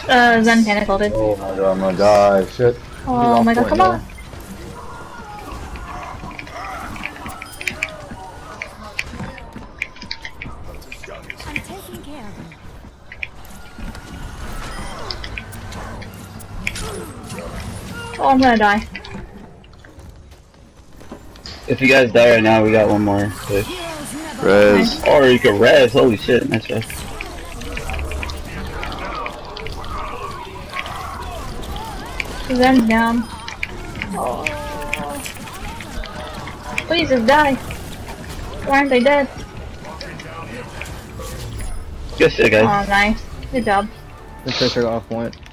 Zen panic ulted. Oh my god, shit. Oh my god, come on! I'm taking care of him. Oh, I'm gonna die. If you guys die right now, we got one more push. Res. Or you can res, holy shit, nice res. Zen's down. Oh. Please just die. Why aren't they dead? Good shit, guys. Oh, nice. Good job. The Tracer got off point.